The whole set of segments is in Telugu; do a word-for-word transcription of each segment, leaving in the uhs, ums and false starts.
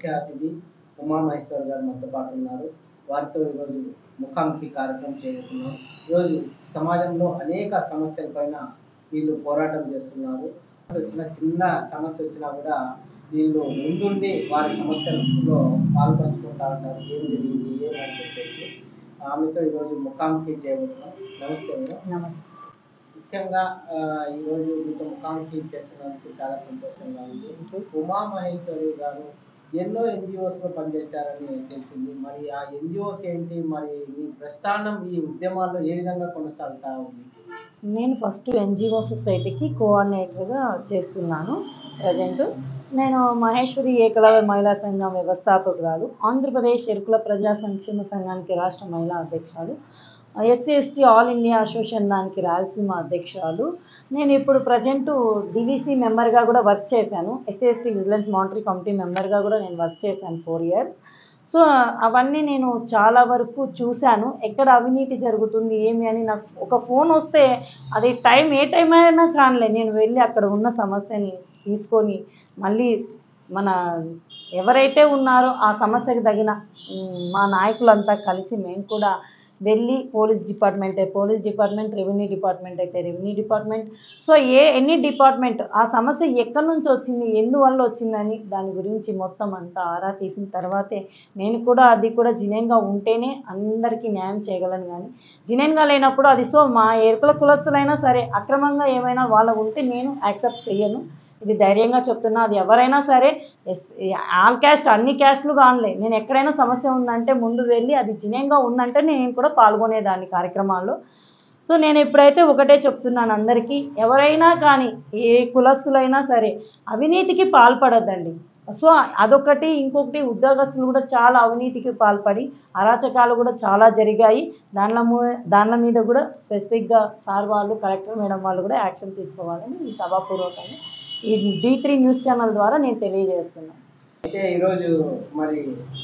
ముఖ్య అతిథి ఉమామహేశ్వర్ గారు మనతో పాటు ఉన్నారు. వారితో ఈరోజు ముఖాముఖి కార్యక్రమం చేయబోతున్నాం. ఈరోజు సమాజంలో అనేక సమస్యల పైన వీళ్ళు పోరాటం చేస్తున్నారు. వచ్చిన చిన్న సమస్య వచ్చినా కూడా వీళ్ళు ముందుండి వారి సమస్యలలో పాల్పంచుకుంటా ఉంటారు. ఏం జరిగింది ఏమని చెప్పేసి ఆమెతో ఈరోజు ముఖాముఖి చేయబోతున్నాం. నమస్తే మేడం. నమస్తే. ముఖ్యంగా ఈరోజు మీతో ముఖాముఖి చేస్తున్నందుకు చాలా సంతోషంగా ఉంది. ఉమామహేశ్వరి గారు ఎన్నో ఎన్జిఓస్లో పనిచేశారని తెలిసింది. మరి ఆ ఎన్జిఓస్ ఏంటి, మరి మీ ప్రస్థానం ఈ ఉద్యమాల్లో ఏ విధంగా కొనసాగుతా ఉంది? నేను ఫస్ట్ ఎన్జిఓ సొసైటీకి కోఆర్డినేటర్గా చేస్తున్నాను ప్రజెంట్. నేను మహేశ్వరి ఏకలవ్య మహిళా సంఘం వ్యవస్థాపకురాలు, ఆంధ్రప్రదేశ్ ఎరుకుల ప్రజా సంక్షేమ సంఘానికి రాష్ట్ర మహిళా అధ్యక్షురాలు, SC ST all India association దానికి రాయలసీమ అధ్యక్షురాలు. నేను ఇప్పుడు ప్రజెంట్ డివిసి మెంబర్గా కూడా వర్క్ చేశాను. SC ST vigilance monitory committee మెంబర్గా కూడా నేను వర్క్ చేశాను ఫోర్ ఇయర్స్. సో అవన్నీ నేను చాలా వరకు చూశాను. ఎక్కడ అవినీతి జరుగుతుంది ఏమి అని నాకు ఒక ఫోన్ వస్తే అది టైం ఏ టైం అయినా కానిలే, నేను వెళ్ళి అక్కడ ఉన్న సమస్యని తీసుకొని మళ్ళీ మన ఎవరైతే ఉన్నారో ఆ సమస్యకు తగిన మా నాయకులంతా కలిసి మేము కూడా వెళ్ళి పోలీస్ డిపార్ట్మెంట్ అయితే పోలీస్ డిపార్ట్మెంట్, రెవెన్యూ డిపార్ట్మెంట్ అయితే రెవెన్యూ డిపార్ట్మెంట్, సో ఏ ఎన్ని డిపార్ట్మెంట్ ఆ సమస్య ఎక్కడి నుంచి వచ్చింది, ఎందువల్ల వచ్చిందని దాని గురించి మొత్తం అంతా ఆరా తీసిన తర్వాతే నేను కూడా అది కూడా జినైన్గా ఉంటేనే అందరికీ న్యాయం చేయగలను. కానీ జినైన్గా లేనప్పుడు అది సో మా ఎరుకుల కులస్తులైనా సరే అక్రమంగా ఏమైనా వాళ్ళ ఉంటే నేను యాక్సెప్ట్ చేయను. ఇది ధైర్యంగా చెప్తున్నా. అది ఎవరైనా సరే ఎస్ ఆల్ క్యాస్ట్ అన్ని క్యాస్ట్లు కానిలే, నేను ఎక్కడైనా సమస్య ఉందంటే ముందు వెళ్ళి అది జినైన్గా ఉందంటే నేను కూడా పాల్గొనేదాన్ని కార్యక్రమాల్లో. సో నేను ఎప్పుడైతే ఒకటే చెప్తున్నాను అందరికీ, ఎవరైనా కానీ ఏ కులస్తులైనా సరే అవినీతికి పాల్పడద్దండి. సో అదొకటి. ఇంకొకటి, ఉద్యోగస్తులు కూడా చాలా అవినీతికి పాల్పడి అరాచకాలు కూడా చాలా జరిగాయి. దానిలో దానిల మీద కూడా స్పెసిఫిక్గా సార్ వాళ్ళు, కలెక్టర్ మేడం వాళ్ళు కూడా యాక్షన్ తీసుకోవాలని ఈ సభాపూర్వకంగా ఈ డి త్రీ న్యూస్ ఛానల్ ద్వారా నేను తెలియజేస్తున్నాను. అయితే ఈరోజు మరి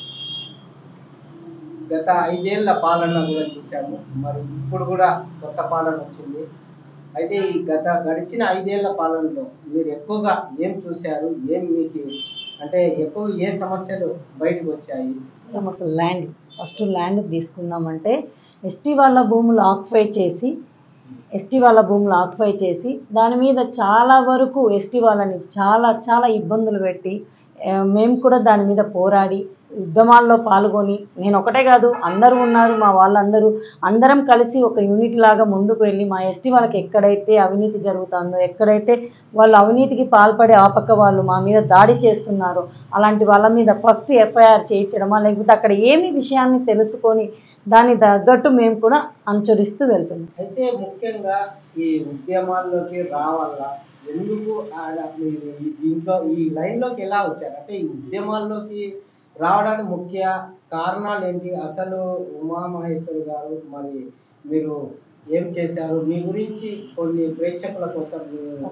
గత ఐదేళ్ల పాలన కూడా చూసాము. మరి ఇప్పుడు కూడా కొత్త పాలన వచ్చింది. అయితే ఈ గత గడిచిన ఐదేళ్ల పాలనలో మీరు ఎక్కువగా ఏం చూశారు, ఏం మీకు అంటే ఎక్కువ ఏ సమస్యలు బయటకు వచ్చాయి? సమస్యలు ల్యాండ్. ఫస్ట్ ల్యాండ్ తీసుకున్నామంటే ఎస్టీ వాళ్ళ భూములు ఆక్యుపై చేసి ఎస్టీ వాళ్ళ భూములు ఆక్యుపై చేసి దాని మీద చాలా వరకు ఎస్టీ వాళ్ళని చాలా చాలా ఇబ్బందులు పెట్టి మేము కూడా దాని మీద పోరాడి ఉద్యమాల్లో పాల్గొని, నేను ఒకటే కాదు అందరూ ఉన్నారు మా వాళ్ళందరూ, అందరం కలిసి ఒక యూనిట్ లాగా ముందుకు వెళ్ళి మా ఎస్టీ వాళ్ళకి ఎక్కడైతే అవినీతి జరుగుతుందో, ఎక్కడైతే వాళ్ళు అవినీతికి పాల్పడే ఆ పక్క వాళ్ళు మా మీద దాడి చేస్తున్నారో అలాంటి వాళ్ళ మీద ఫస్ట్ ఎఫ్ఐఆర్ చేయించడమా, లేకపోతే అక్కడ ఏమి విషయాన్ని తెలుసుకొని దాని తగ్గట్టు మేము కూడా అనుసరిస్తూ వెళ్తున్నాం. అయితే ముఖ్యంగా ఈ ఉద్యమాల్లోకి రావాలా, ఎందుకు దీంట్లో ఈ లైన్లోకి ఎలా వచ్చారు? అంటే ఈ ఉద్యమాల్లోకి రావడానికి ముఖ్య కారణాలు ఏంటి? అసలు ఉమామహేశ్వరి గారు మరి మీరు ఏం చేశారు, మీ గురించి కొన్ని ప్రేక్షకుల కోసం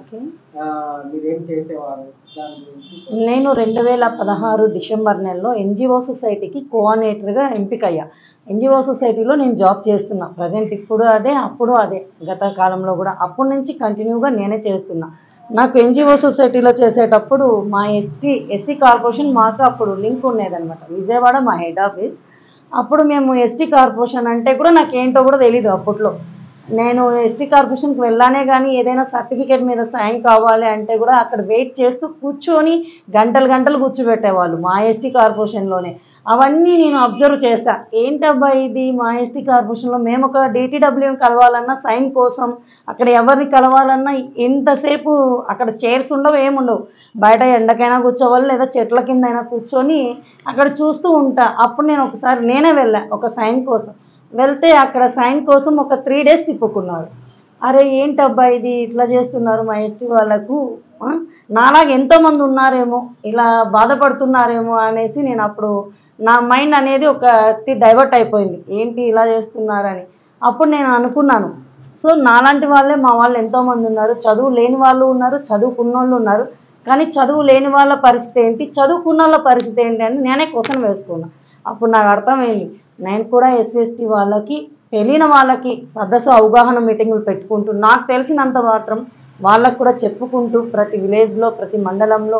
మీరు ఏం చేసేవారు దాని గురించి? నేను రెండు వేల పదహారు డిసెంబర్ నెలలో ఎన్జిఓ సొసైటీకి కోఆర్డినేటర్గా ఎంపికయ్యా. ఎన్జిఓ సొసైటీలో నేను జాబ్ చేస్తున్నా ప్రజెంట్. ఇప్పుడు అదే, అప్పుడు అదే, గత కాలంలో కూడా అప్పటి నుంచి కంటిన్యూగా నేనే చేస్తున్నా. నాకు ఎన్జిఓ సొసైటీలో చేసేటప్పుడు మా ఎస్టీ ఎస్సీ కార్పొరేషన్ మాకు అప్పుడు లింక్ ఉండేదన్నమాట, విజయవాడ మా హెడ్ ఆఫీస్. అప్పుడు మేము ఎస్టీ కార్పొరేషన్ అంటే కూడా నాకు ఏంటో కూడా తెలీదు అప్పట్లో. నేను ఎస్టీ కార్పొరేషన్కి వెళ్ళానే కానీ ఏదైనా సర్టిఫికేట్ మీద సైన్ కావాలి అంటే కూడా అక్కడ వెయిట్ చేస్తూ కూర్చొని గంటలు గంటలు కూర్చోబెట్టేవాళ్ళు మా ఎస్టీ కార్పొరేషన్లోనే. అవన్నీ నేను అబ్జర్వ్ చేశా. ఏంటబ్బా ఇది మా ఎస్టీ కార్పొరేషన్లో మేము ఒక డిటిడబ్ల్యూని కలవాలన్నా సైన్ కోసం అక్కడ ఎవరిని కలవాలన్నా ఎంతసేపు అక్కడ చైర్స్ ఉండవు, ఏముండవు, బయట ఎండకైనా కూర్చోవాలి లేదా చెట్ల కింద అయినా కూర్చొని అక్కడ చూస్తూ ఉంటా. అప్పుడు నేను ఒకసారి నేనే వెళ్ళా ఒక సైన్ కోసం. వెళ్తే అక్కడ సైన్ కోసం ఒక త్రీ డేస్ తిప్పుకున్నారు. అరే ఏంటబ్బా ఇది ఇట్లా చేస్తున్నారు మా ఎస్టీ వాళ్ళకు, నాలాగా ఎంతోమంది ఉన్నారేమో ఇలా బాధపడుతున్నారేమో అనేసి నేను అప్పుడు నా మైండ్ అనేది ఒక డైవర్ట్ అయిపోయింది, ఏంటి ఇలా చేస్తున్నారని. అప్పుడు నేను అనుకున్నాను, సో నాలాంటి వాళ్ళే మా వాళ్ళు ఎంతోమంది ఉన్నారు, చదువు లేని వాళ్ళు ఉన్నారు, చదువుకున్న వాళ్ళు ఉన్నారు, కానీ చదువు లేని వాళ్ళ పరిస్థితి ఏంటి, చదువుకున్న వాళ్ళ పరిస్థితి ఏంటి అని నేనే క్వశ్చన్ వేసుకున్నాను. అప్పుడు నాకు అర్థమైంది, నేను కూడా ఎస్సీ ఎస్టీ వాళ్ళకి తెలియని వాళ్ళకి సదస్సు అవగాహన మీటింగులు పెట్టుకుంటూ నాకు తెలిసినంత మాత్రం వాళ్ళకు కూడా చెప్పుకుంటూ ప్రతి విలేజ్లో ప్రతి మండలంలో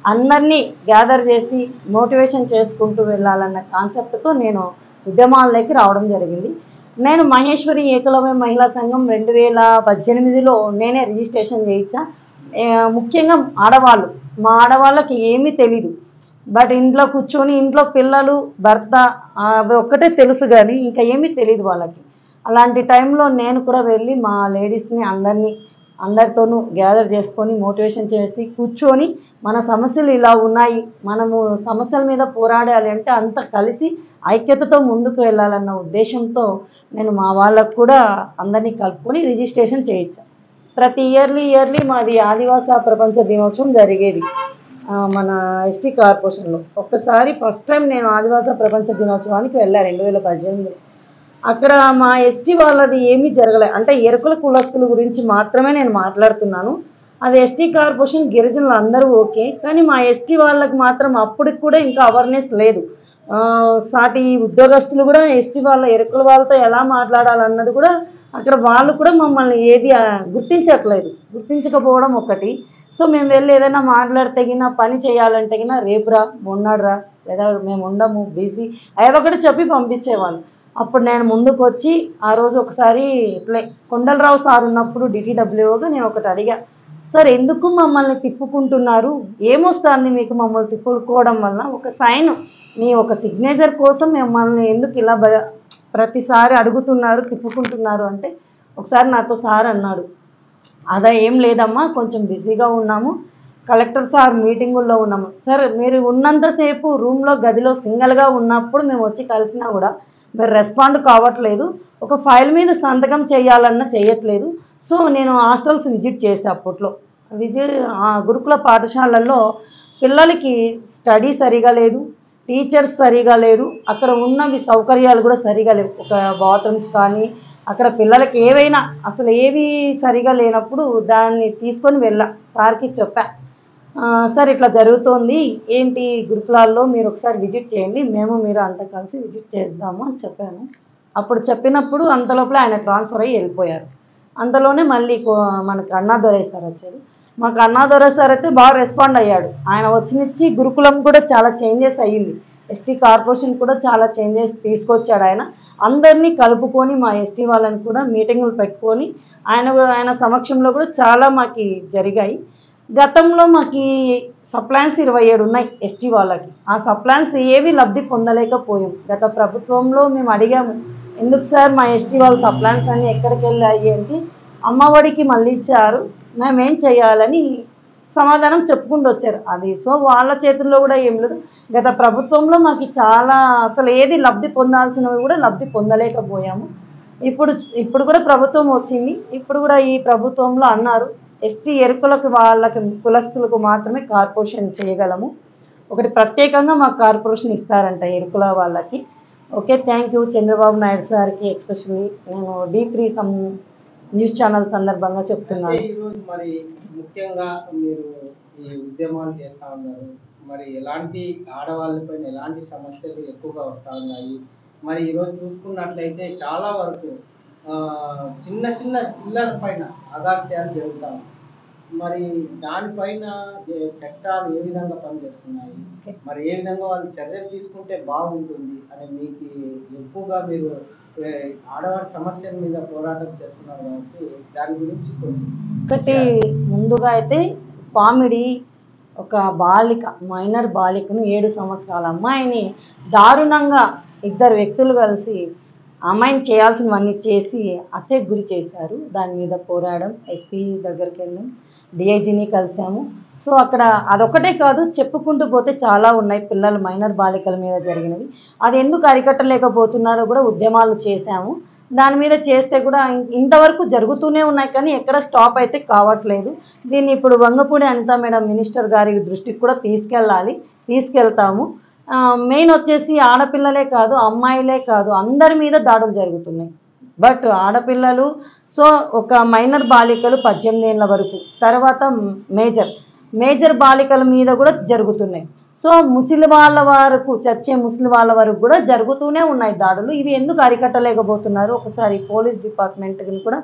అందరినీ గ్యాదర్ చేసి మోటివేషన్ చేసుకుంటూ వెళ్ళాలన్న కాన్సెప్ట్తో నేను ఉద్యమాల్లోకి రావడం జరిగింది. నేను మహేశ్వరి ఏకలవ్య మహిళా సంఘం రెండు వేల పద్దెనిమిదిలో నేనే రిజిస్ట్రేషన్ చేయించా. ముఖ్యంగా ఆడవాళ్ళు, మా ఆడవాళ్ళకి ఏమీ తెలీదు. బట్ ఇంట్లో కూర్చొని ఇంట్లో పిల్లలు భర్త అవి ఒక్కటే తెలుసు కానీ ఇంకా ఏమీ తెలియదు వాళ్ళకి. అలాంటి టైంలో నేను కూడా వెళ్ళి మా లేడీస్ని అందరినీ అందరితోనూ గ్యాదర్ చేసుకొని మోటివేషన్ చేసి కూర్చొని మన సమస్యలు ఇలా ఉన్నాయి, మనము సమస్యల మీద పోరాడాలి అంటే అంతా కలిసి ఐక్యతతో ముందుకు వెళ్ళాలన్న ఉద్దేశంతో నేను మా వాళ్ళకు కూడా అందరినీ కలుపుకొని రిజిస్ట్రేషన్ చేయించాను. ప్రతి ఇయర్లీ ఇయర్లీ మాది ఆదివాస ప్రపంచ దినోత్సవం జరిగేది మన ఎస్టీ కార్పొరేషన్లో. ఒక్కసారి ఫస్ట్ టైం నేను ఆదివాస ప్రపంచ దినోత్సవానికి వెళ్ళాను రెండు వేల పద్దెనిమిది. అక్కడ మా ఎస్టీ వాళ్ళది ఏమీ జరగలే, అంటే ఎరుకుల కులస్తుల గురించి మాత్రమే నేను మాట్లాడుతున్నాను. అది ఎస్టీ కార్పొరేషన్ గిరిజనులు అందరూ ఓకే, కానీ మా ఎస్టీ వాళ్ళకి మాత్రం అప్పటికి కూడా ఇంకా అవేర్నెస్ లేదు. సాటి ఉద్యోగస్తులు కూడా ఎస్టీ వాళ్ళ ఎరుకుల వాళ్ళతో ఎలా మాట్లాడాలన్నది కూడా అక్కడ వాళ్ళు కూడా మమ్మల్ని ఏది గుర్తించట్లేదు. గుర్తించకపోవడం ఒకటి. సో మేము వెళ్ళి ఏదైనా మాట్లాడితే గిన పని చేయాలంటే గిన రేపురా మొన్నడురా లేదా మేము ఉండము బిజీ ఏదో ఒకటి చెప్పి పంపించేవాళ్ళు. అప్పుడు నేను ముందుకు వచ్చి ఆ రోజు ఒకసారి ఇట్లే కొండలరావు సార్ ఉన్నప్పుడు డిటిడబ్ల్యూగా నేను ఒకటి అడిగా, సార్ ఎందుకు మమ్మల్ని తిప్పుకుంటున్నారు, ఏమొస్తుంది మీకు మమ్మల్ని తిప్పుకోవడం వల్ల, ఒక సైన్ మీ ఒక సిగ్నేచర్ కోసం మిమ్మల్ని ఎందుకు ఇలా ప్రతిసారి అడుగుతున్నారు తిప్పుకుంటున్నారు అంటే ఒకసారి నాతో సార్ అన్నాడు, అదా ఏం లేదమ్మా కొంచెం బిజీగా ఉన్నాము, కలెక్టర్ సార్ మీటింగుల్లో ఉన్నాము. సార్ మీరు ఉన్నంతసేపు రూమ్లో గదిలో సింగిల్గా ఉన్నప్పుడు మేము వచ్చి కలిసినా కూడా మీరు రెస్పాండ్ కావట్లేదు, ఒక ఫైల్ మీద సంతకం చేయాలన్నా చేయట్లేదు. సో నేను హాస్టల్స్ విజిట్ చేసే అప్పట్లో విజిట్ గురుకుల పాఠశాలల్లో పిల్లలకి స్టడీ సరిగా లేదు, టీచర్స్ సరిగా లేరు, అక్కడ ఉన్నవి సౌకర్యాలు కూడా సరిగా లేవు. ఒక బాత్రూమ్స్ కానీ అక్కడ పిల్లలకి ఏవైనా అసలు ఏవి సరిగా లేనప్పుడు దాన్ని తీసుకొని వెళ్ళా సార్కి చెప్పా, సార్ ఇట్లా జరుగుతోంది ఏంటి గురుకులాల్లో మీరు ఒకసారి విజిట్ చేయండి, మేము మీరు అంతా కలిసి విజిట్ చేద్దాము అని చెప్పాను. అప్పుడు చెప్పినప్పుడు అంతలోపల ఆయన ట్రాన్స్ఫర్ అయ్యి వెళ్ళిపోయారు. అంతలోనే మళ్ళీ మనకు అన్నాదొరై సార్ వచ్చారు. మాకు అన్నాదొరై సార్ అయితే బాగా రెస్పాండ్ అయ్యాడు. ఆయన వచ్చినిచ్చి గురుకులం కూడా చాలా చేంజెస్ అయ్యింది, ఎస్టీ కార్పొరేషన్ కూడా చాలా చేంజెస్ తీసుకొచ్చాడు. ఆయన అందరినీ కలుపుకొని మా ఎస్టీ వాళ్ళని కూడా మీటింగులు పెట్టుకొని ఆయన ఆయన సమక్షంలో కూడా చాలా మాకు జరిగాయి. గతంలో మాకు సప్లాన్స్ ఇరవై ఏడు ఉన్నాయి ఎస్టీ వాళ్ళకి, ఆ సప్లాన్స్ ఏవి లబ్ధి పొందలేకపోయాం. గత ప్రభుత్వంలో మేము అడిగాము, ఎందుకు సార్ మా ఎస్టీ వాళ్ళ సప్లాన్స్ అన్నీ ఎక్కడికి వెళ్ళాయి అంటే అమ్మఒడికి మళ్ళీ ఇచ్చారు, మేమేం చేయాలని సమాధానం చెప్పుకుంటూ వచ్చారు. అది సో వాళ్ళ చేతుల్లో కూడా ఏం లేదు. గత ప్రభుత్వంలో మాకు చాలా అసలు ఏది లబ్ధి పొందాల్సినవి కూడా లబ్ధి పొందలేకపోయాము. ఇప్పుడు ఇప్పుడు కూడా ప్రభుత్వం వచ్చింది, ఇప్పుడు కూడా ఈ ప్రభుత్వంలో అన్నారు ఎస్టీ ఎరుకులకు వాళ్ళకి కులస్తులకు మాత్రమే కార్పొరేషన్ చేయగలము, ఒకటి ప్రత్యేకంగా మాకు కార్పొరేషన్ ఇస్తారంట ఎరుకుల వాళ్ళకి. Okay, thank you Chandrababu Naidu సార్కి ఎక్స్పెషల్లీ నేను D three some news channel సందర్భంగా చెప్తున్నాను. ఈరోజు మరి ముఖ్యంగా మీరు ఈ ఉద్యమాలు చేస్తూ ఉన్నారు, మరి ఎలాంటి ఆడవాళ్ళపైన ఎలాంటి సమస్యలు ఎక్కువగా వస్తూ ఉన్నాయి, మరి ఈరోజు చూసుకున్నట్లయితే చాలా వరకు చిన్న చిన్న పిల్లల పైన అగాత్యాలు జరుగుతాయి, మరి దానిపైన చట్టాలు ఏ విధంగా పనిచేస్తున్నాయి, మరి ఏ విధంగా వాళ్ళు చర్యలు తీసుకుంటే బాగుంటుంది అని మీకు ఎక్కువగా మీరు ఆడవారి సమస్యల మీద పోరాటం చేస్తున్నారు కాబట్టి దాని గురించి ఒకటి ముందుగా అయితే పామిడి ఒక బాలిక మైనర్ బాలికను ఏడు సంవత్సరాల అమ్మాయిని దారుణంగా ఇద్దరు వ్యక్తులు కలిసి అమ్మాయిని చేయాల్సినవన్నీ చేసి హత్యకు గురి చేశారు. దాని మీద పోరాడం ఎస్పీ దగ్గరికి వెళ్ళాం, డిఐజీని కలిసాము. సో అక్కడ అదొకటే కాదు చెప్పుకుంటూ పోతే చాలా ఉన్నాయి పిల్లలు మైనర్ బాలికల మీద జరిగినవి. అది ఎందుకు అరికట్టలేకపోతున్నారో కూడా ఉద్యమాలు చేశాము. దాని మీద చేస్తే కూడా ఇంతవరకు జరుగుతూనే ఉన్నాయి కానీ ఎక్కడ స్టాప్ అయితే కావట్లేదు. దీన్ని ఇప్పుడు వంగపూడి అనిత మేడం మినిస్టర్ గారి దృష్టికి కూడా తీసుకెళ్ళాలి, తీసుకెళ్తాము. మెయిన్ వచ్చేసి ఆడపిల్లలే కాదు అమ్మాయిలే కాదు అందరి మీద దాడులు జరుగుతున్నాయి. బట్ ఆడపిల్లలు సో ఒక మైనర్ బాలికలు పద్దెనిమిది ఏళ్ళ వరకు, తర్వాత మేజర్ మేజర్ బాలికల మీద కూడా జరుగుతున్నాయి. సో ముసలి వాళ్ళ వరకు చచ్చే ముసలి వాళ్ళ వరకు కూడా జరుగుతూనే ఉన్నాయి దాడులు. ఇవి ఎందుకు అరికట్టలేకపోతున్నారు ఒకసారి పోలీస్ డిపార్ట్మెంట్ని కూడా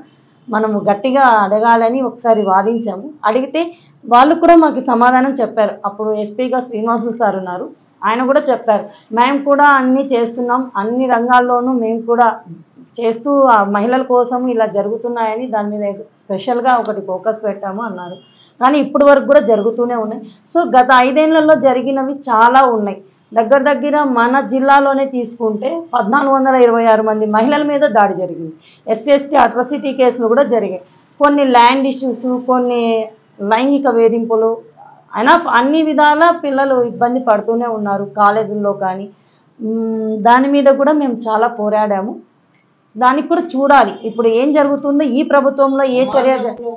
మనము గట్టిగా అడగాలని ఒకసారి వాదించాము. అడిగితే వాళ్ళు కూడా మాకు సమాధానం చెప్పారు. అప్పుడు ఎస్పీగా శ్రీనివాసులు సార్ ఉన్నారు, ఆయన కూడా చెప్పారు, మేము కూడా అన్నీ చేస్తున్నాం, అన్ని రంగాల్లోనూ మేము కూడా చేస్తూ ఆ మహిళల కోసం ఇలా జరుగుతున్నాయని దాని మీద స్పెషల్గా ఒకటి ఫోకస్ పెట్టాము అన్నారు. కానీ ఇప్పటి వరకు కూడా జరుగుతూనే ఉన్నాయి. సో గత ఐదేళ్లలో జరిగినవి చాలా ఉన్నాయి. దగ్గర దగ్గర మన జిల్లాలోనే తీసుకుంటే పద్నాలుగు వందల ఇరవై ఆరు మంది మహిళల మీద దాడి జరిగింది. ఎస్సీ ఎస్టీ అట్రాసిటీ కేసులు కూడా జరిగాయి. కొన్ని ల్యాండ్ ఇష్యూస్, కొన్ని లైంగిక వేధింపులు, అయినా అన్ని విధాల పిల్లలు ఇబ్బంది పడుతూనే ఉన్నారు కాలేజీల్లో కానీ. దాని మీద కూడా మేము చాలా పోరాడాము. దానికి కూడా చూడాలి ఇప్పుడు ఏం జరుగుతుందో, ఈ ప్రభుత్వంలో ఏ చర్య.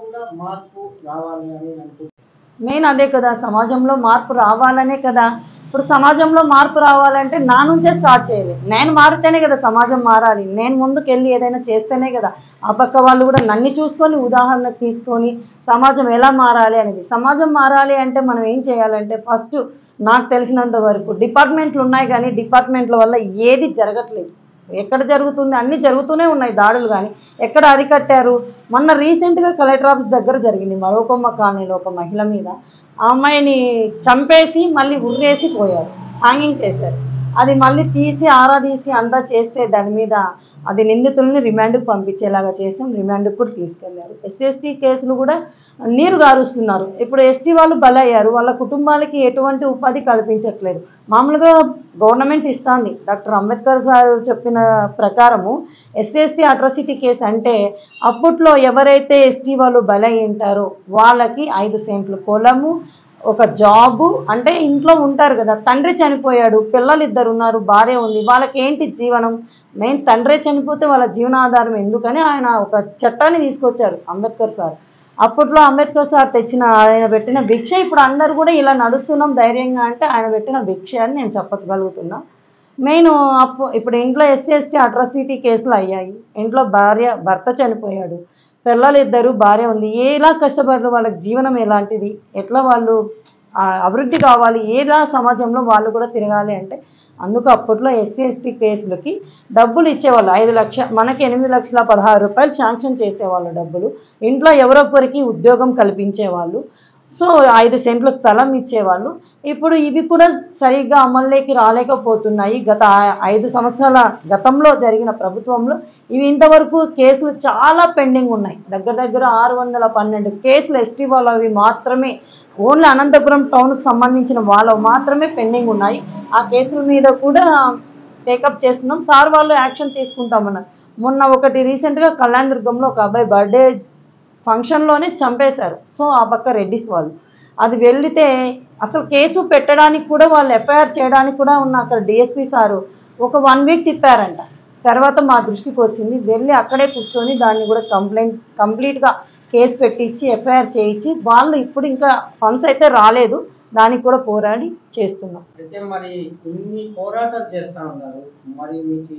మెయిన్ అదే కదా, సమాజంలో మార్పు రావాలనే కదా. ఇప్పుడు సమాజంలో మార్పు రావాలంటే నా నుంచే స్టార్ట్ చేయాలి. నేను మారితేనే కదా సమాజం మారాలి. నేను ముందుకు వెళ్ళి ఏదైనా చేస్తేనే కదా ఆ పక్క వాళ్ళు కూడా నన్ను చూసుకొని ఉదాహరణ తీసుకొని సమాజం ఎలా మారాలి అనేది. సమాజం మారాలి అంటే మనం ఏం చేయాలంటే ఫస్ట్ నాకు తెలిసినంత వరకు డిపార్ట్మెంట్లు ఉన్నాయి, కానీ డిపార్ట్మెంట్ల వల్ల ఏది జరగట్లేదు. ఎక్కడ జరుగుతుంది, అన్నీ జరుగుతూనే ఉన్నాయి దాడులు, కానీ ఎక్కడ అరికట్టారు? మొన్న రీసెంట్గా కలెక్టర్ ఆఫీస్ దగ్గర జరిగింది మరోకొమ్మ కాలనీలో ఒక మహిళ మీద. ఆ అమ్మాయిని చంపేసి మళ్ళీ ఉర్రేసి పోయారు, హ్యాంగింగ్ చేశారు. అది మళ్ళీ తీసి ఆరా తీసి అంతా చేస్తే దాని మీద అది నిందితుల్ని రిమాండ్కి పంపించేలాగా చేసాం. రిమాండ్కి కూడా తీసుకెళ్లారు. ఎస్సీ ఎస్టీ కేసులు కూడా నీరు గారుస్తున్నారు. ఇప్పుడు ఎస్టీ వాళ్ళు బలయ్యారు, వాళ్ళ కుటుంబాలకి ఎటువంటి ఉపాధి కల్పించట్లేదు. మామూలుగా గవర్నమెంట్ ఇస్తుంది. డాక్టర్ అంబేద్కర్ సార్ చెప్పిన ప్రకారము ఎస్సీ ఎస్టీ అట్రాసిటీ కేసు అంటే అప్పట్లో ఎవరైతే ఎస్టీ వాళ్ళు బలయ్యి ఉంటారో వాళ్ళకి ఐదు సెంట్లు పొలము, ఒక జాబు, అంటే ఇంట్లో ఉంటారు కదా, తండ్రి చనిపోయాడు, పిల్లలు ఇద్దరు ఉన్నారు, భార్య ఉంది, వాళ్ళకి ఏంటి జీవనం? మెయిన్ తండ్రే చనిపోతే వాళ్ళ జీవనాధారం ఎందుకని ఆయన ఒక చట్టాన్ని తీసుకొచ్చారు అంబేద్కర్ సార్. అప్పట్లో అంబేద్కర్ సార్ తెచ్చిన, ఆయన పెట్టిన భిక్ష ఇప్పుడు అందరు కూడా ఇలా నడుస్తున్నాం ధైర్యంగా అంటే ఆయన పెట్టిన భిక్ష అని నేను చెప్పగలుగుతున్నా. మెయిన్ అప్పు ఇప్పుడు ఇంట్లో ఎస్సీ ఎస్టీ అట్రాసిటీ కేసులు అయ్యాయి. ఇంట్లో భార్య భర్త చనిపోయాడు, పిల్లలు ఇద్దరు, భార్య ఉంది. ఎలా కష్టపడరు, వాళ్ళకి జీవనం ఎలాంటిది, ఎట్లా వాళ్ళు అభివృద్ధి కావాలి, ఎలా సమాజంలో వాళ్ళు కూడా తిరగాలి అంటే అందుకు అప్పట్లో ఎస్సీ ఎస్టీ కేసులకి డబ్బులు ఇచ్చేవాళ్ళు. ఐదు లక్ష మనకి ఎనిమిది లక్షల పదహారు రూపాయలు శాంక్షన్ చేసేవాళ్ళు డబ్బులు. ఇంట్లో ఎవరొక్కరికి ఉద్యోగం కల్పించేవాళ్ళు. సో ఐదు సెంట్ల స్థలం ఇచ్చేవాళ్ళు. ఇప్పుడు ఇవి కూడా సరిగ్గా అమల్లోకి రాలేకపోతున్నాయి. గత ఐదు సంవత్సరాల గతంలో జరిగిన ప్రభుత్వంలో ఇవి ఇంతవరకు కేసులు చాలా పెండింగ్ ఉన్నాయి. దగ్గర దగ్గర ఆరు వందల పన్నెండు కేసులు ఎస్టీ వాళ్ళవి మాత్రమే, ఓన్లీ అనంతపురం టౌన్కి సంబంధించిన వాళ్ళవి మాత్రమే పెండింగ్ ఉన్నాయి. ఆ కేసుల మీద కూడా టేకప్ చేస్తున్నాం. సార్ వాళ్ళు యాక్షన్ తీసుకుంటామన్నారు. మొన్న ఒకటి రీసెంట్గా కళ్యాణ దుర్గంలో ఒక అబ్బాయి బర్త్డే ఫంక్షన్లోనే చంపేశారు. సో ఆ పక్క రెడ్డిస్ వాళ్ళు అది వెళితే అసలు కేసు పెట్టడానికి కూడా వాళ్ళు ఎఫ్ఐఆర్ చేయడానికి కూడా ఉన్న అక్కడ డిఎస్పీ సారు ఒక వన్ వీక్ తిప్పారంట. తర్వాత మా దృష్టికి వచ్చింది, వెళ్ళి అక్కడే కూర్చొని దాన్ని కూడా కంప్లైంట్ కంప్లీట్గా కేసు పెట్టించి ఎఫ్ఐఆర్ చేయించి వాళ్ళు ఇప్పుడు ఇంకా ఫండ్స్ అయితే రాలేదు, దానికి కూడా పోరాడి చేస్తున్నాం. అయితే మరి ఇన్ని పోరాటాలు చేస్తూ ఉన్నారు, మరి మీకు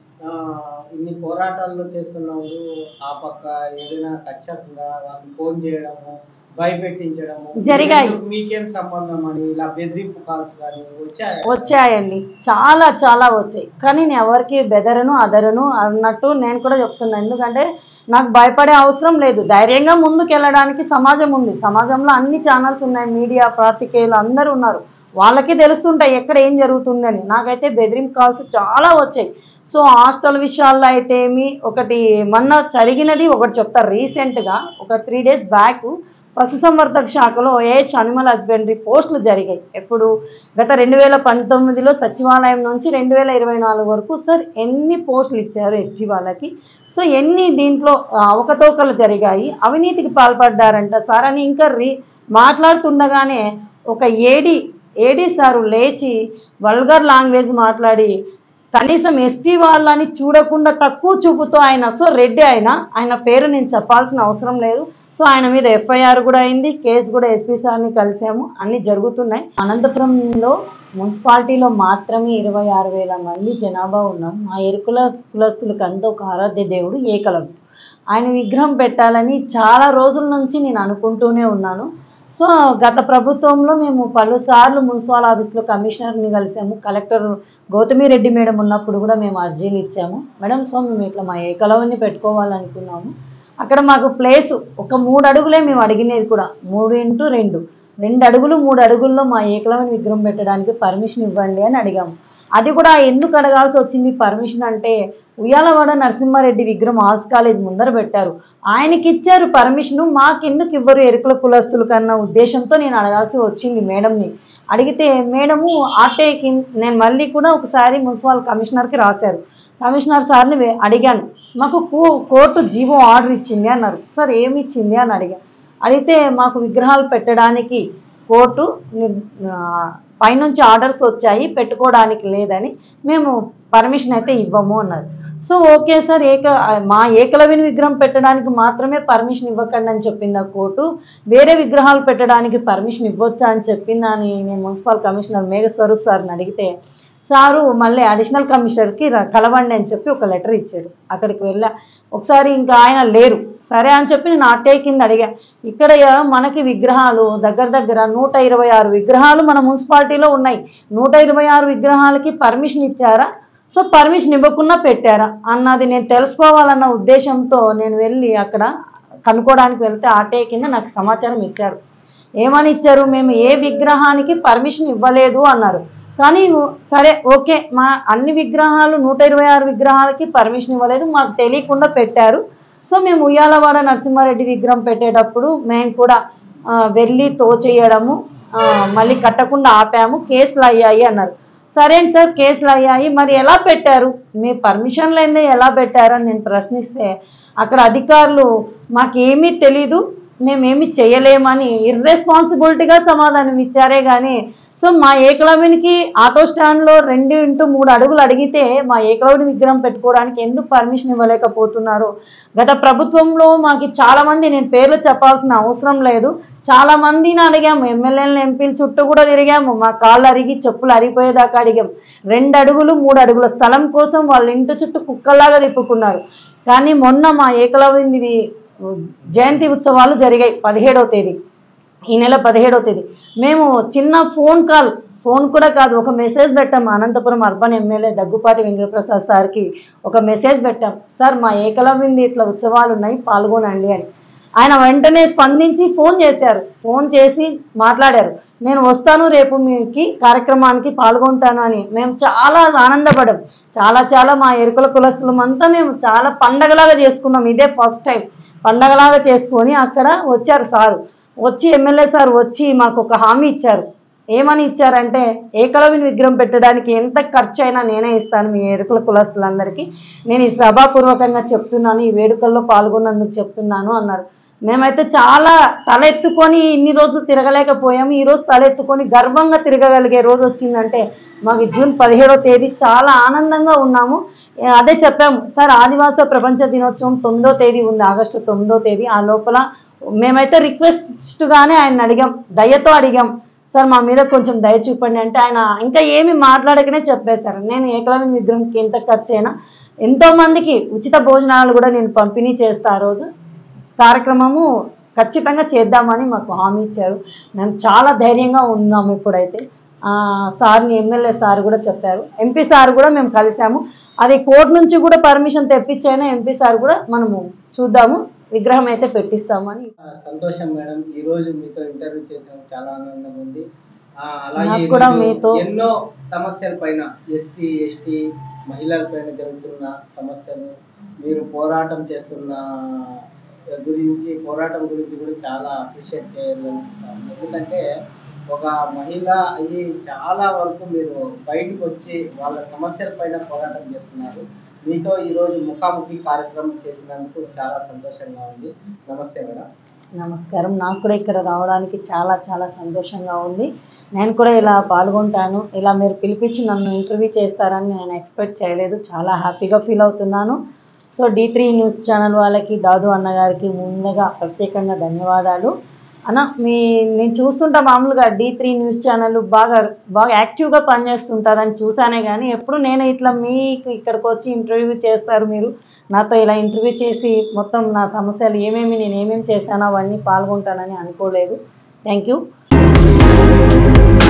ఇన్ని పోరాటాలు చేస్తున్నప్పుడు ఆ పక్క ఏదైనా ఖచ్చితంగా వాళ్ళు ఫోన్ చేయడము, భయపెట్టించడము జరిగాయి. మీకేం సంబంధం అని ఇలా బెదిరింపు కాల్స్ కానీ వచ్చాయి? వచ్చాయండి, చాలా చాలా వచ్చాయి. కానీ నేను ఎవరికి బెదరను అదరను అన్నట్టు నేను కూడా చెప్తున్నాను. ఎందుకంటే నాకు భయపడే అవసరం లేదు. ధైర్యంగా ముందుకు వెళ్ళడానికి సమాజం ఉంది. సమాజంలో అన్ని ఛానల్స్ ఉన్నాయి, మీడియా, పాత్రికేయులు అందరూ ఉన్నారు. వాళ్ళకి తెలుస్తుంటాయి ఎక్కడ ఏం జరుగుతుందని. నాకైతే బెదిరింపు కాల్స్ చాలా వచ్చాయి. సో హాస్టల్ విషయాల్లో అయితే మీ ఒకటి మొన్న జరిగినది ఒకటి చెప్తారు. రీసెంట్గా ఒక త్రీ డేస్ బ్యాక్ పశుసంవర్ధక శాఖలో ఏహెచ్ అనిమల్ హస్బెండరీ పోస్టులు జరిగాయి. ఎప్పుడు గత రెండు వేల పంతొమ్మిదిలో సచివాలయం నుంచి రెండు వేల ఇరవై నాలుగు వరకు సార్ ఎన్ని పోస్టులు ఇచ్చారు ఎస్టీ వాళ్ళకి. సో ఎన్ని దీంట్లో అవకతవకలు జరిగాయి, అవినీతికి పాల్పడ్డారంట సార్ అని ఇంకా రీ మాట్లాడుతుండగానే ఒక ఏడీ ఏడీ సారు లేచి వల్గర్ లాంగ్వేజ్ మాట్లాడి కనీసం ఎస్టీ వాళ్ళని చూడకుండా తక్కువ చూపుతో ఆయన, సో రెడ్డి ఆయన ఆయన పేరు నేను చెప్పాల్సిన అవసరం లేదు. సో ఆయన మీద ఎఫ్ఐఆర్ కూడా అయింది, కేసు కూడా ఎస్పీ సార్ని కలిసాము, అన్నీ జరుగుతున్నాయి. అనంతపురంలో మున్సిపాలిటీలో మాత్రమే ఇరవై ఆరు వేల మంది జనాభా ఉన్నాం. మా ఎరుకుల కులస్తులకు అంతా ఒక ఆరాధ్య దేవుడు ఏకలవ్యుడు. ఆయన విగ్రహం పెట్టాలని చాలా రోజుల నుంచి నేను అనుకుంటూనే ఉన్నాను. సో గత ప్రభుత్వంలో మేము పలుసార్లు మున్సిపల్ ఆఫీస్లో కమిషనర్ని కలిసాము, కలెక్టర్ గౌతమిరెడ్డి మేడం ఉన్నప్పుడు కూడా మేము అర్జీలు ఇచ్చాము. మేడం సో మేము ఇట్లా మా ఏకలవ్యుని పెట్టుకోవాలనుకున్నాము. అక్కడ మాకు ప్లేసు ఒక మూడు అడుగులే మేము అడిగినది కూడా, మూడు ఇంటూ రెండు రెండు అడుగులు మూడు అడుగుల్లో మా ఏకలవ్యుని విగ్రహం పెట్టడానికి పర్మిషన్ ఇవ్వండి అని అడిగాము. అది కూడా ఎందుకు అడగాల్సి వచ్చింది పర్మిషన్ అంటే, ఉయ్యాలవాడ నరసింహారెడ్డి విగ్రహం ఆర్ట్స్ కాలేజ్ ముందర పెట్టారు, ఆయనకి ఇచ్చారు పర్మిషను, మాకెందుకు ఇవ్వరు ఎరుకుల కులస్తులు కన్నా ఉద్దేశంతో నేను అడగాల్సి వచ్చింది మేడంని. అడిగితే మేడము ఆర్టీఐకి నేను మళ్ళీ కూడా ఒకసారి మున్సిపల్ కమిషనర్కి రాశారు. కమిషనర్ సార్ని అడిగాను, మాకు కోర్టు జీవో ఆర్డర్ ఇచ్చింది అన్నారు. సార్ ఏమి ఇచ్చింది అని అడిగాను. అడిగితే మాకు విగ్రహాలు పెట్టడానికి కోర్టు పైనుంచి ఆర్డర్స్ వచ్చాయి, పెట్టుకోవడానికి లేదని, మేము పర్మిషన్ అయితే ఇవ్వము అన్నారు. సో ఓకే సార్, ఏక మా ఏకలవ్యుని విగ్రహం పెట్టడానికి మాత్రమే పర్మిషన్ ఇవ్వకండి అని చెప్పింది ఆ కోర్టు, వేరే విగ్రహాలు పెట్టడానికి పర్మిషన్ ఇవ్వచ్చా అని చెప్పిందని నేను మున్సిపల్ కమిషనర్ మేఘస్వరూప్ సార్ని అడిగితే, సారు మళ్ళీ అడిషనల్ కమిషనర్కి కలవండి అని చెప్పి ఒక లెటర్ ఇచ్చాడు. అక్కడికి వెళ్ళా ఒకసారి, ఇంకా ఆయన లేరు. సరే అని చెప్పి నేను ఆర్టీఐ కింద అడిగా. ఇక్కడ మనకి విగ్రహాలు దగ్గర దగ్గర నూట ఇరవై ఆరు విగ్రహాలు మన మున్సిపాలిటీలో ఉన్నాయి. నూట ఇరవై ఆరు విగ్రహాలకి పర్మిషన్ ఇచ్చారా, సో పర్మిషన్ ఇవ్వకుండా పెట్టారా అన్నది నేను తెలుసుకోవాలన్న ఉద్దేశంతో నేను వెళ్ళి అక్కడ కనుక్కోవడానికి వెళ్తే ఆర్టీఐ కింద నాకు సమాచారం ఇచ్చారు. ఏమని ఇచ్చారు, మేము ఏ విగ్రహానికి పర్మిషన్ ఇవ్వలేదు అన్నారు. కానీ సరే ఓకే, మా అన్ని విగ్రహాలు నూట ఇరవై ఆరు విగ్రహాలకి పర్మిషన్ ఇవ్వలేదు, మాకు తెలియకుండా పెట్టారు. సో మేము ఉయ్యాలవాడ నరసింహారెడ్డి విగ్రహం పెట్టేటప్పుడు మేము కూడా వెళ్ళి తోచేయడము, మళ్ళీ కట్టకుండా ఆపాము, కేసులు అయ్యాయి అన్నారు. సరే సార్, కేసులు అయ్యాయి, మరి ఎలా పెట్టారు, మీ పర్మిషన్ లేదే ఎలా పెట్టారని నేను ప్రశ్నిస్తే అక్కడ అధికారులు మాకేమీ తెలీదు, మేమేమి చేయలేమని ఇర్రెస్పాన్సిబిలిటీగా సమాధానం ఇచ్చారే కానీ, సో మా ఏకలవ్యునికి ఆటో స్టాండ్లో రెండు ఇంటూ మూడు అడుగులు అడిగితే మా ఏకలవ్యుని విగ్రహం పెట్టుకోవడానికి ఎందుకు పర్మిషన్ ఇవ్వలేకపోతున్నారు. గత ప్రభుత్వంలో మాకు చాలామంది, నేను పేర్లు చెప్పాల్సిన అవసరం లేదు, చాలామందిని అడిగాము, ఎమ్మెల్యేలను ఎంపీలు చుట్టూ కూడా తిరిగాము, మా కాళ్ళు అరిగి చెప్పులు అరిగిపోయేదాకా అడిగాం. రెండు అడుగులు మూడు అడుగుల స్థలం కోసం వాళ్ళ ఇంటి చుట్టూ కుక్కల్లాగా తిప్పుకున్నారు. కానీ మొన్న మా ఏకలవ్యుని జయంతి ఉత్సవాలు జరిగాయి పదిహేడవ తేదీ, ఈ నెల పదిహేడవ తేదీ. మేము చిన్న ఫోన్ కాల్, ఫోన్ కూడా కాదు, ఒక మెసేజ్ పెట్టాం అనంతపురం అర్బన్ ఎమ్మెల్యే దగ్గుపాటి వెంకటప్రసాద్ సార్కి ఒక మెసేజ్ పెట్టాం, సార్ మా ఏకలవ్యుని ఇట్లా ఉత్సవాలు ఉన్నాయి పాల్గొనండి అని. ఆయన వెంటనే స్పందించి ఫోన్ చేశారు, ఫోన్ చేసి మాట్లాడారు, నేను వస్తాను రేపు మీకు కార్యక్రమానికి పాల్గొంటాను అని. మేము చాలా ఆనందపడ్డాం, చాలా చాలా మా ఎరుకుల కులస్తులమంతా మేము చాలా పండగలాగా చేసుకున్నాం. ఇదే ఫస్ట్ టైం పండగలాగా చేసుకొని అక్కడ వచ్చారు సారు. వచ్చి ఎమ్మెల్యే సార్ వచ్చి మాకు ఒక హామీ ఇచ్చారు. ఏమని ఇచ్చారంటే, ఏకలవ్యుని విగ్రహం పెట్టడానికి ఎంత ఖర్చు అయినా నేనే ఇస్తాను మీ ఎరుకుల కులస్తులందరికీ, నేను ఈ సభాపూర్వకంగా చెప్తున్నాను, ఈ వేడుకల్లో పాల్గొన్నందుకు చెప్తున్నాను అన్నారు. మేమైతే చాలా తలెత్తుకొని ఇన్ని రోజులు తిరగలేకపోయాము, ఈరోజు తలెత్తుకొని గర్వంగా తిరగగలిగే రోజు వచ్చిందంటే మాకు జూన్ పదిహేడవ తేదీ చాలా ఆనందంగా ఉన్నాము. అదే చెప్పాము సార్, ఆదివాస ప్రపంచ దినోత్సవం తొమ్మిదో తేదీ ఉంది, ఆగస్టు తొమ్మిదో తేదీ. ఆ లోపల మేమైతే రిక్వెస్ట్గానే ఆయన అడిగాం, దయతో అడిగాం, సార్ మా మీద కొంచెం దయ చూపండి అంటే ఆయన ఇంకా ఏమి మాట్లాడకనే చెప్పేశారు, నేను ఏకలవ్యుని విగ్రహంకి ఎంత ఖర్చు అయినా ఎంతోమందికి ఉచిత భోజనాలు కూడా నేను పంపిణీ చేస్తా, ఆ రోజు కార్యక్రమము ఖచ్చితంగా చేద్దామని మాకు హామీ ఇచ్చారు. మేము చాలా ధైర్యంగా ఉన్నాము. ఇప్పుడైతే సార్ని ఎమ్మెల్యే సార్ కూడా చెప్పారు, ఎంపీ సార్ కూడా మేము కలిసాము. అది కోర్టు నుంచి కూడా పర్మిషన్ తెప్పించైనా ఎంపీ సార్ కూడా మనము చూద్దాము, విగ్రహం అయితే పెట్టిస్తామని. సంతోషం మేడం, ఈ రోజు మీతో ఇంటర్వ్యూ చేయడం చాలా ఆనందంగా ఉంది. నాకు కూడా మీతో ఎన్నో సమస్యల పైన, ఎస్సీ ఎస్టీ మహిళల పైన జరుగుతున్న సమస్యలు, మీరు పోరాటం చేస్తున్న గురించి పోరాటం గురించి కూడా చాలా అప్రిషియేట్ చేయాలనిపిస్తాను. ఎందుకంటే ఒక మహిళ అయ్యి చాలా వరకు మీరు బయటకు వచ్చి వాళ్ళ సమస్యల పైన పోరాటం చేస్తున్నారు. మీతో ఈరోజు ముఖాముఖి కార్యక్రమం చేసినందుకు చాలా సంతోషంగా ఉంది. నమస్తే మేడం. నమస్కారం. నాకు కూడా ఇక్కడ రావడానికి చాలా చాలా సంతోషంగా ఉంది. నేను కూడా ఇలా పాల్గొంటాను, ఇలా మీరు పిలిపించి నన్ను ఇంటర్వ్యూ చేస్తారని నేను ఎక్స్పెక్ట్ చేయలేదు, చాలా హ్యాపీగా ఫీల్ అవుతున్నాను. So D three news channel వాళ్ళకి, దాదు అన్నగారికి ముందుగా ప్రత్యేకంగా ధన్యవాదాలు అన్న. మీ నేను చూస్తుంటా మామూలుగా డీ త్రీ న్యూస్ ఛానల్ బాగా బాగా యాక్టివ్గా పనిచేస్తుంటారని చూసానే, కానీ ఎప్పుడు నేను ఇట్లా మీకు ఇక్కడికి వచ్చి ఇంటర్వ్యూ చేస్తారు, మీరు నాతో ఇలా ఇంటర్వ్యూ చేసి మొత్తం నా సమస్యలు ఏమేమి నేను ఏమేమి చేశానో అవన్నీ పాల్గొంటానని అనుకోలేదు. Thank you.